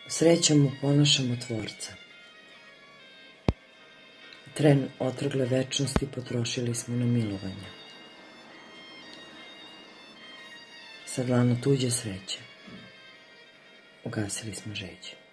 Srećom oponašamo Tvorca. Tren otrgle večnosti potrošili smo na milovanje. Sa dlana tuđe sreće ugasili smo žeđ.